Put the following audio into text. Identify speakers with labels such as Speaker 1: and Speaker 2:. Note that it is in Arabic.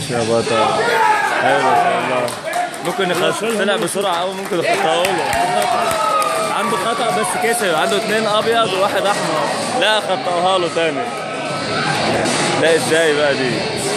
Speaker 1: ماشي يا بطل. ايوه ما شاء الله. ممكن طلع بسرعه قوي، ممكن اخطاها له. عنده خطأ بس كسب، عنده 2 ابيض وواحد احمر. لا خطأها له تاني. لا ازاي بقى دي؟